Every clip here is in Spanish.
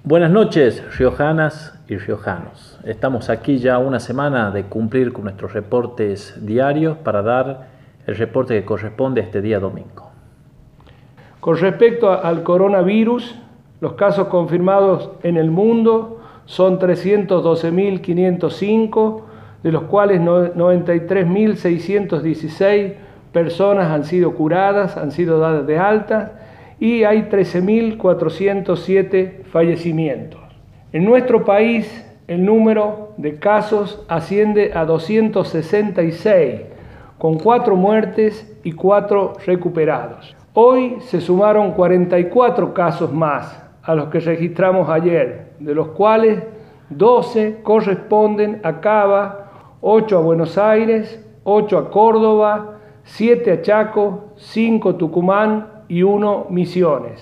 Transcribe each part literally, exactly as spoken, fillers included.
Buenas noches, riojanas y riojanos. Estamos aquí ya una semana de cumplir con nuestros reportes diarios para dar el reporte que corresponde a este día domingo. Con respecto al coronavirus, los casos confirmados en el mundo son trescientos doce mil quinientos cinco, de los cuales noventa y tres mil seiscientos dieciséis personas han sido curadas, han sido dadas de alta, y hay trece mil cuatrocientos siete fallecimientos. En nuestro país, el número de casos asciende a doscientos sesenta y seis, con cuatro muertes y cuatro recuperados. Hoy se sumaron cuarenta y cuatro casos más a los que registramos ayer, de los cuales doce corresponden a Cava, ocho a Buenos Aires, ocho a Córdoba, siete a Chaco, cinco Tucumán y uno Misiones.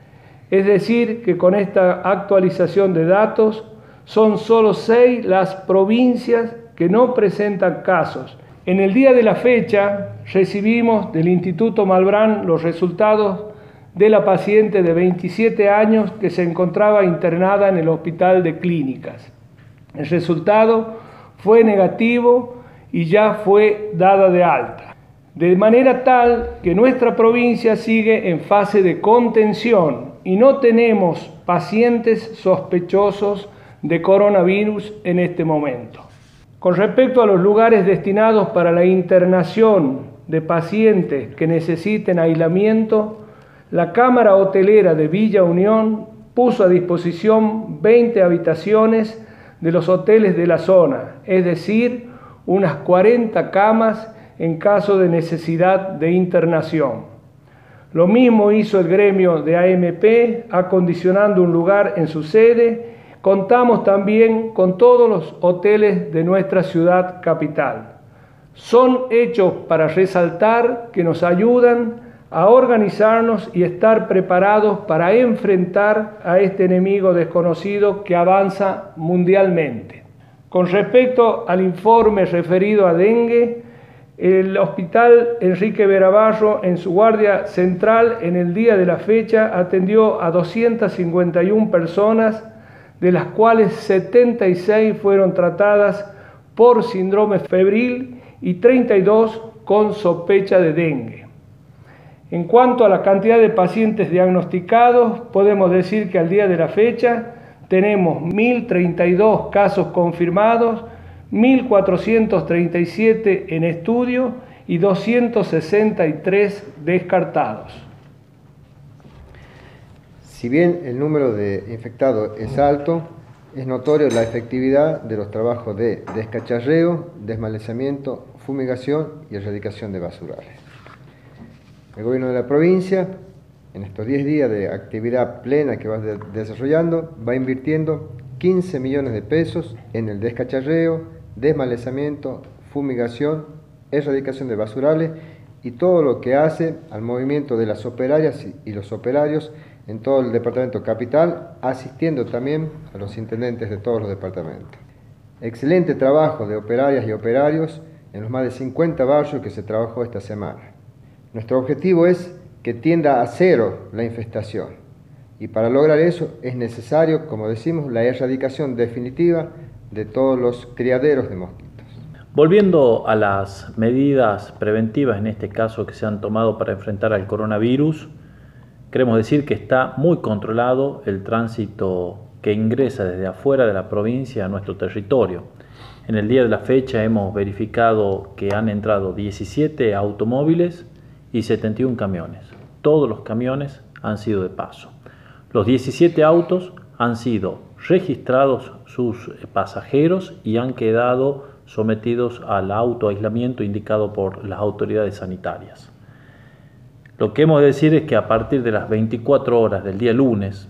Es decir, que con esta actualización de datos son solo seis las provincias que no presentan casos. En el día de la fecha recibimos del Instituto Malbrán los resultados de la paciente de veintisiete años que se encontraba internada en el Hospital de Clínicas. El resultado fue negativo y ya fue dada de alta. De manera tal que nuestra provincia sigue en fase de contención y no tenemos pacientes sospechosos de coronavirus en este momento. Con respecto a los lugares destinados para la internación de pacientes que necesiten aislamiento, la Cámara Hotelera de Villa Unión puso a disposición veinte habitaciones de los hoteles de la zona, es decir, unas cuarenta camas en caso de necesidad de internación. Lo mismo hizo el gremio de A M P, acondicionando un lugar en su sede. Contamos también con todos los hoteles de nuestra ciudad capital. Son hechos para resaltar que nos ayudan a organizarnos y estar preparados para enfrentar a este enemigo desconocido que avanza mundialmente. Con respecto al informe referido a dengue, el Hospital Enrique Berabarro, en su guardia central, en el día de la fecha, atendió a doscientas cincuenta y una personas, de las cuales setenta y seis fueron tratadas por síndrome febril y treinta y dos con sospecha de dengue. En cuanto a la cantidad de pacientes diagnosticados, podemos decir que al día de la fecha tenemos mil treinta y dos casos confirmados, mil cuatrocientos treinta y siete en estudio y doscientos sesenta y tres descartados. Si bien el número de infectados es alto, es notorio la efectividad de los trabajos de descacharreo, desmalezamiento, fumigación y erradicación de basurales. El gobierno de la provincia, en estos diez días de actividad plena que va desarrollando, va invirtiendo quince millones de pesos en el descacharreo, desmalezamiento, fumigación, erradicación de basurales y todo lo que hace al movimiento de las operarias y los operarios en todo el departamento capital, asistiendo también a los intendentes de todos los departamentos. Excelente trabajo de operarias y operarios en los más de cincuenta barrios que se trabajó esta semana. Nuestro objetivo es que tienda a cero la infestación y para lograr eso es necesario, como decimos, la erradicación definitiva de todos los criaderos de mosquitos. Volviendo a las medidas preventivas, en este caso que se han tomado para enfrentar al coronavirus, queremos decir que está muy controlado el tránsito que ingresa desde afuera de la provincia a nuestro territorio. En el día de la fecha hemos verificado que han entrado diecisiete automóviles y setenta y un camiones. Todos los camiones han sido de paso. Los diecisiete autos han sido registrados sus pasajeros y han quedado sometidos al autoaislamiento indicado por las autoridades sanitarias. Lo que hemos de decir es que a partir de las veinticuatro horas del día lunes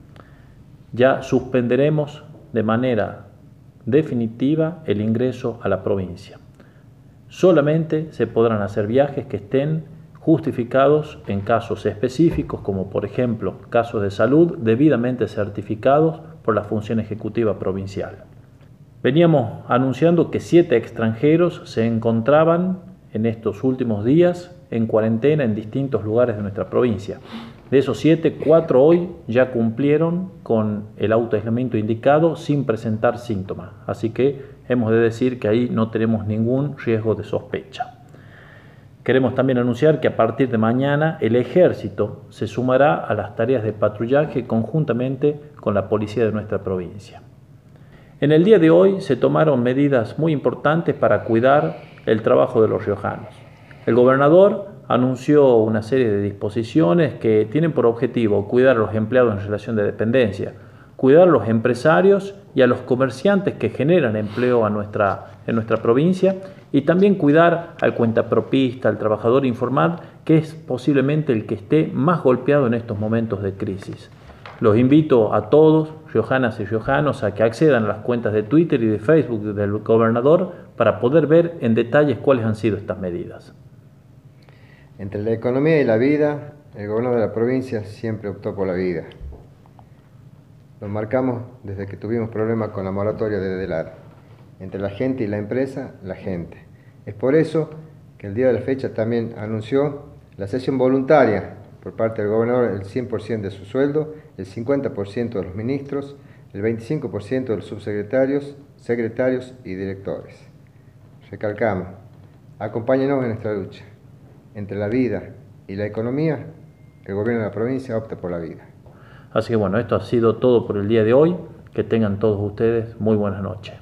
ya suspenderemos de manera definitiva el ingreso a la provincia. Solamente se podrán hacer viajes que estén justificados en casos específicos, como por ejemplo casos de salud debidamente certificados por la Función Ejecutiva Provincial. Veníamos anunciando que siete extranjeros se encontraban en estos últimos días en cuarentena en distintos lugares de nuestra provincia. De esos siete, cuatro hoy ya cumplieron con el autoaislamiento indicado sin presentar síntomas. Así que hemos de decir que ahí no tenemos ningún riesgo de sospecha. Queremos también anunciar que a partir de mañana el Ejército se sumará a las tareas de patrullaje conjuntamente con la policía de nuestra provincia. En el día de hoy se tomaron medidas muy importantes para cuidar el trabajo de los riojanos. El gobernador anunció una serie de disposiciones que tienen por objetivo cuidar a los empleados en relación de dependencia, cuidar a los empresarios y a los comerciantes que generan empleo a nuestra, en nuestra provincia, y también cuidar al cuentapropista, al trabajador informal, que es posiblemente el que esté más golpeado en estos momentos de crisis. Los invito a todos, riojanas y riojanos, a que accedan a las cuentas de Twitter y de Facebook del gobernador para poder ver en detalles cuáles han sido estas medidas. Entre la economía y la vida, el gobernador de la provincia siempre optó por la vida. Lo marcamos desde que tuvimos problemas con la moratoria de Delar. Entre la gente y la empresa, la gente. Es por eso que el día de la fecha también anunció la cesión voluntaria por parte del gobernador el cien por ciento de su sueldo, el cincuenta por ciento de los ministros, el veinticinco por ciento de los subsecretarios, secretarios y directores. Recalcamos, acompáñenos en nuestra lucha. Entre la vida y la economía, el gobierno de la provincia opta por la vida. Así que bueno, esto ha sido todo por el día de hoy. Que tengan todos ustedes muy buenas noches.